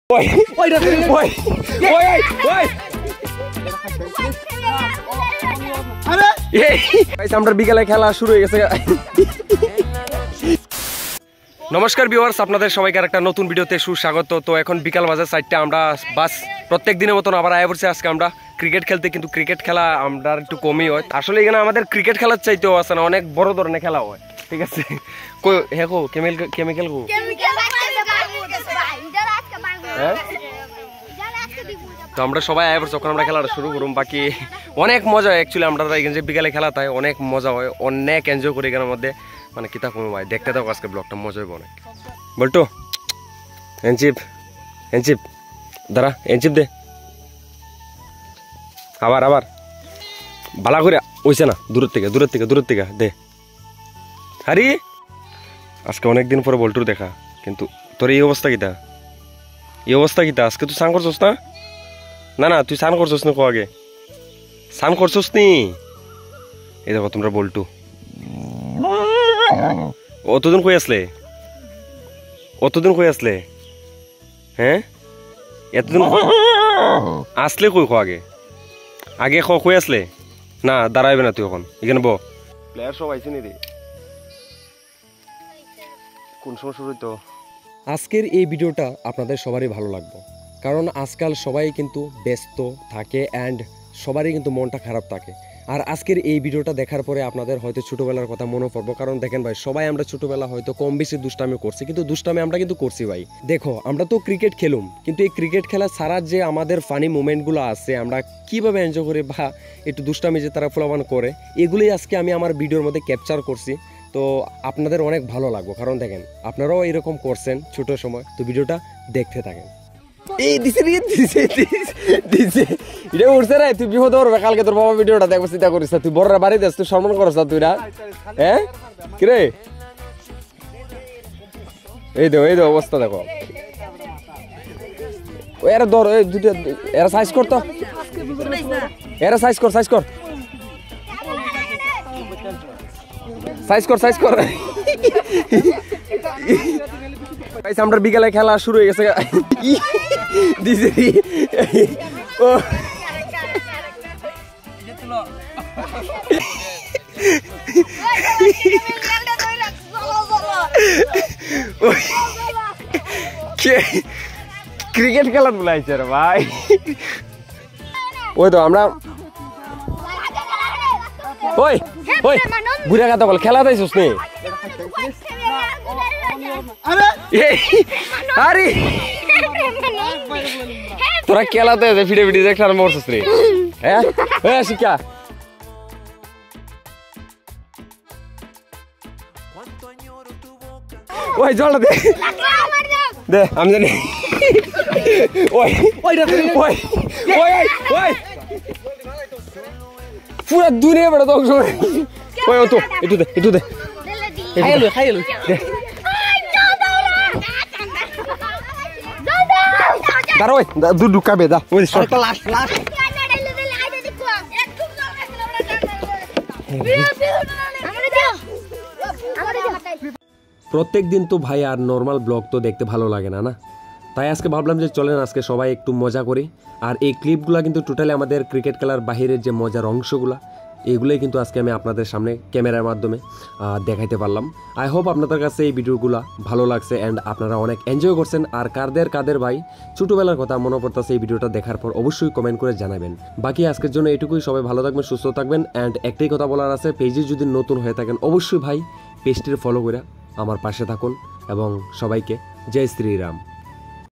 আমরা বিকালে খেলা শুরু হয়ে গেছে। নমস্কার ভিউয়ার্স, আপনাদের সবাইকে একটা নতুন ভিডিওতে সুস্বাগত। তো এখন বিকাল বাজে 4টা, আমরা বাস প্রত্যেক দিনের মতন আবার আয়া পড়ছি আজকে আমরা ক্রিকেট খেলতে। কিন্তু ক্রিকেট খেলা আমরা একটু কমই হয়, আসলে এখানে আমাদের ক্রিকেট খেলার চাইতেও আছে না, অনেক বড় ধরনের খেলা হয়, ঠিক আছে। কেমিক্যাল তো আমরা সবাই আয়া পড়ছি, যখন আমরা খেলাটা শুরু করুম। বাকি অনেক মজা হয় অ্যাকচুয়ালি, আমরা এখানে যে বিকালে খেলা তাই অনেক মজা হয়, অনেক এনজয় করি এখানের মধ্যে। মানে কিতা কমে ভাই, দেখতে থাকো আজকে ব্লগটা, মজা হইব অনেক। বলতো এনচিপ দাঁড়া, এনচিপ দে আবার ভালা করে ওইছে না, দূরের থেকে দে। আরে আজকে অনেকদিন পরে বল্টুর দেখা, কিন্তু তোর এই অবস্থা কিতা আজকে তুই স্নান করছস না তুই স্নান করছস না? আগে স্নান করছস নি? এই দেখো তোমরা বল্টু অতদিন কই আসলে হ্যাঁ? এতদিন আসলে কই আগে কই আসলে না? দাঁড়াইবে না তুই এখন এখানে বো। প্লেয়ার সব আইছে নি রে? কোন সময় শুরু হইতো? আজকের এই ভিডিওটা আপনাদের সবারই ভালো লাগবে, কারণ আজকাল সবাই কিন্তু ব্যস্ত থাকে অ্যান্ড সবারই কিন্তু মনটা খারাপ থাকে। আর আজকের এই ভিডিওটা দেখার পরে আপনাদের হয়তো ছোটোবেলার কথা মনে পড়বো, কারণ দেখেন ভাই, সবাই আমরা ছোটোবেলা হয়তো কম বেশি দুষ্টামি করছি, কিন্তু দুষ্টামি আমরা কিন্তু করছি ভাই। দেখো আমরা তো ক্রিকেট খেলুম, কিন্তু এই ক্রিকেট খেলা ছাড়া যে আমাদের ফানি মুমেন্টগুলো আছে, আমরা কীভাবে এনজয় করি বা একটু দুষ্টামি যে তারা ফলাবান করে, এগুলোই আজকে আমি আমার ভিডিওর মধ্যে ক্যাপচার করছি। তো আপনাদের অনেক ভালো লাগবে, কারণ দেখেন আপনারাও এরকম করছেন ছোট সময়। তো ভিডিওটা দেখতে থাকেন। এই দিছে এটা উঠছে রে, তুই বিপদ করবে কালকে, তোর বাবা ভিডিওটা দেখবো, চিন্তা করিস। তুই বড়রা বাড়ি যাস, তুই সম্মান করস তুই না? হ্যাঁ কিরে, এই দে অবস্থা দেখো। এরা ধর, এই দুটো এরা সাইজ কর, তো এরা সাইজ কর আমরা বিকালে খেলা শুরু হয়ে গেছে। ক্রিকেট খেলা বুলাইছে রে ভাই। ওই তো আমরা বুড়া কথা বল, খেলা তাইছিস নি? আরে তোরা খেলাতে ফিটে দেখ মরছিস রে। হ্যাঁ শিক্ষা ওই জলটা দে আমি জানি। পুরা দুনিয়া বেড়া ধ্বংস। ওই তো একটু দে খাইলো দাঁড়া, ওই দুধ ঢুকাবে দা। ওই প্রত্যেক দিন তো ভাই আর নর্মাল ব্লগ তো দেখতে ভালো লাগে না, তাই আজকে ভাবলাম যে চলেন আজকে সবাই একটু মজা করি। আর এই ক্লিপগুলো কিন্তু টোটালি আমাদের ক্রিকেট খেলার বাহিরের যে মজার অংশগুলো, এগুলোই কিন্তু আজকে আমি আপনাদের সামনে ক্যামেরার মাধ্যমে দেখাইতে পারলাম। আই হোপ আপনাদের কাছে এই ভিডিওগুলো ভালো লাগছে অ্যান্ড আপনারা অনেক এনজয় করছেন। আর কাদের ভাই ছোটোবেলার কথা মনে পড়তেছে এই ভিডিওটা দেখার পর, অবশ্যই কমেন্ট করে জানাবেন। বাকি আজকের জন্য এটুকুই, সবাই ভালো থাকবেন, সুস্থ থাকবেন। অ্যান্ড একটাই কথা বলার আছে, পেজে যদি নতুন হয়ে থাকেন অবশ্যই ভাই পেজটির ফলো করে আমার পাশে থাকুন, এবং সবাইকে জয় শ্রীরাম।